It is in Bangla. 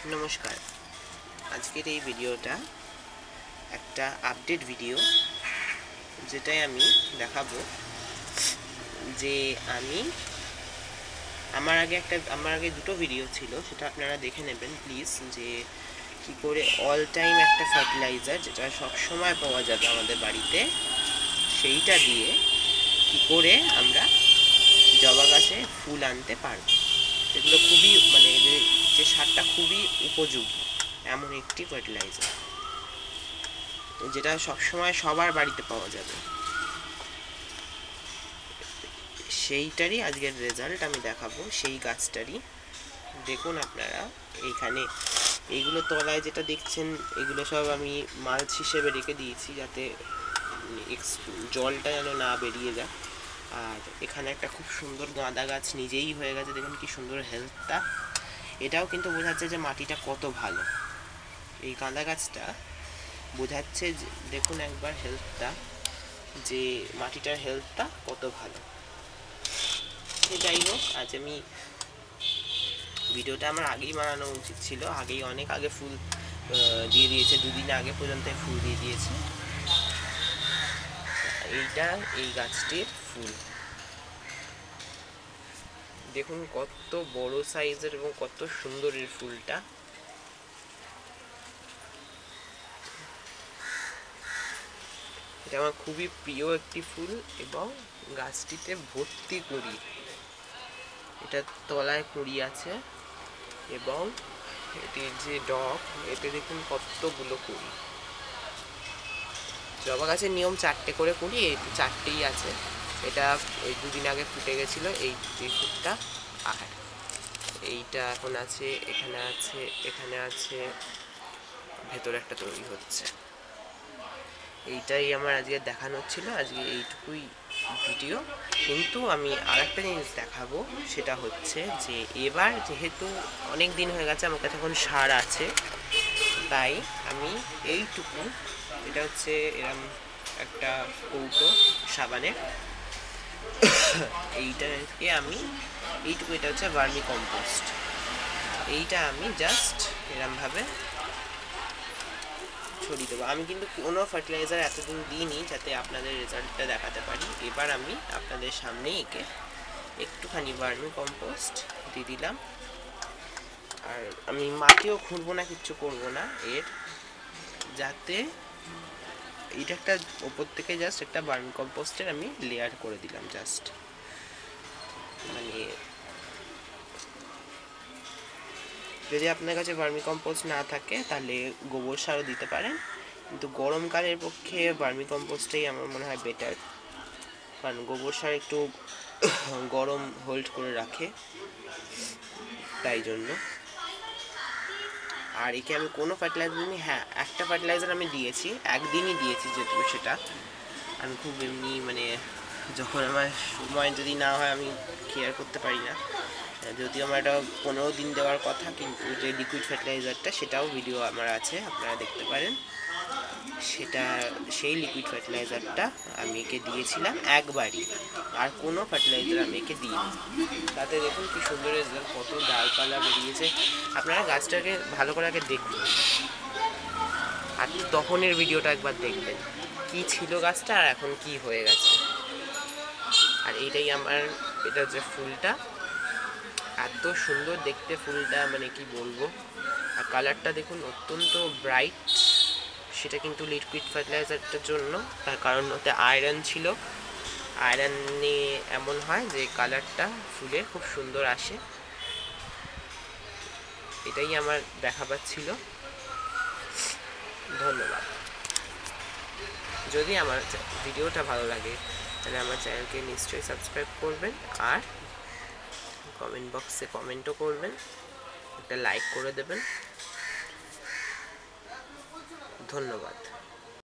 নমস্কার। আজকের এই ভিডিওটা একটা আপডেট ভিডিও, যেটাই আমি দেখাবো যে আমার আগে দুটো ভিডিও ছিল, সেটা আপনারা দেখে নেবেন প্লিজ, যে কি করে অল টাইম একটা ফার্টিলাইজার যেটা সব সময় পাওয়া যাবে আমাদের বাড়িতে, সেইটা দিয়ে কি করে আমরা জবা গাছে ফুল আনতে পারবো। এগুলো খুবই যে সারটা খুবই উপযোগী এমন একটি ফার্টিলাইজার, যেটা সবসময় সবার বাড়িতে পাওয়া যাবে। সেইটারই আজকের রেজাল্ট আমি দেখাবো, সেই গাছটারই। দেখুন আপনারা এইখানে এইগুলো তলায় যেটা দেখছেন, এগুলো সব আমি মালচ হিসেবে রেখে দিয়েছি, যাতে জলটা যেন না বেরিয়ে যায়। আর এখানে একটা খুব সুন্দর গাঁদা গাছ নিজেই হয়ে গেছে, দেখুন কি সুন্দর হেলথটা। এটাও কিন্তু বোঝাচ্ছে যে মাটিটা কত ভালো। এই গাঁদা গাছটা বোঝাচ্ছে, দেখুন একবার হেলথটা, যে মাটিটার হেলথটা কত ভালো। যাই হোক, আজ আমি ভিডিওটা আমার আগেই বানানো উচিত ছিল, অনেক আগে ফুল দিয়ে দিয়েছে, দুদিন আগে পর্যন্ত ফুল দিয়ে দিয়েছে। এইটা এই গাছটির ফুল, দেখুন কত বড় সাইজের এবং কত সুন্দর এর ফুলটা। এটা আমার খুবই প্রিয় একটি ফুল, এবং গাছটিতে ভর্তি কুঁড়ি, এটা তলায় কুঁড়ি আছে, এবং এটির যে ডগ, এতে দেখুন কতগুলো কুঁড়ি। জবা গাছের নিয়ম 4টে করে কুঁড়ি, এই 4টেই আছে। এটা এই দুদিন আগে ফুটে গেছিলো এই ফুটটা। আর এইটা এখন আছে, এখানে আছে, এখানে আছে, ভেতরে একটা তৈরি হচ্ছে। এইটাই আমার আজকে দেখানো ছিল, আজকে এইটুকুই ভিডিও। কিন্তু আমি আরেকটা জিনিস দেখাবো, সেটা হচ্ছে যে এবার যেহেতু অনেক দিন হয়ে গেছে আমার কাছে এখন সার আছে, তাই আমি এইটুকু, এটা হচ্ছে এরম একটা কৌটো সাবানের, এইটাকে আমি এইটুকু, এটা হচ্ছে ভার্মি কম্পোস্ট, এইটা আমি জাস্ট এরমভাবে ছড়িয়ে দেবো। আমি কিন্তু কোনো ফার্টিলাইজার এতদিন দিইনি, যাতে আপনাদের রেজাল্টটা দেখাতে পারি। এবার আমি আপনাদের সামনেই একে একটুখানি ভার্মি কম্পোস্ট দিয়ে দিলাম। আর আমি মাটিও খুঁড়বো না, কিচ্ছু করবো না এর, যাতে এটা একটা ওপর থেকে জাস্ট একটা ভার্মি কম্পোস্টের আমি লেয়ার করে দিলাম। জাস্ট যদি আপনার কাছে ভার্মি কম্পোস্ট না থাকে, তাহলে গোবর সারও দিতে পারেন, কিন্তু গরমকালের পক্ষে ভার্মি কম্পোস্টটাই আমার মনে হয় বেটার, কারণ গোবর সার একটু গরম হোল্ড করে রাখে, তাই জন্য। আর একে আমি কোনো ফার্টিলাইজার দিইনি। হ্যাঁ, একটা ফার্টিলাইজার আমি দিয়েছি, একদিনই দিয়েছি, যেহেতু সেটা আমি খুব এমনি যখন আমার সময় যদি না হয়, আমি কেয়ার করতে পারি না। যদিও আমার এটা 15 দিন দেওয়ার কথা, কিন্তু যে লিকুইড ফার্টিলাইজারটা, সেটাও ভিডিও আমার আছে, আপনারা দেখতে পারেন। সেই লিকুইড ফার্টিলাইজারটা আমি একে দিয়েছিলাম একবারই, আর কোনো ফার্টিলাইজার আমি একে দিইনি। তাতে দেখুন কি সুন্দর রেজাল্ট, কত ডালপালা বেরিয়েছে। আপনারা গাছটাকে ভালো করে আগে দেখুন, আর তখনের ভিডিওটা একবার দেখবেন, কি ছিল গাছটা আর এখন কি হয়ে গেছে। আর এইটাই এটা যে ফুলটা, এত সুন্দর দেখতে ফুলটা, কি বলবো। আর কালারটা দেখুন অত্যন্ত ব্রাইট, সেটা কিন্তু লিকুইড ফার্টিলাইজারটার জন্য, তার কারণ ওতে আয়রন ছিল। আয়রন নিয়ে এমন হয় যে কালারটা ফুলের খুব সুন্দর আসে। এটাই আমার দেখাবার ছিল। ধন্যবাদ। যদি আমার ভিডিওটা ভালো লাগে, তাহলে আমার চ্যানেলকে নিশ্চয়ই সাবস্ক্রাইব করবেন, আর কমেন্ট বক্সে কমেন্টও করবেন, একটা লাইক করে দেবেন। ধন্যবাদ।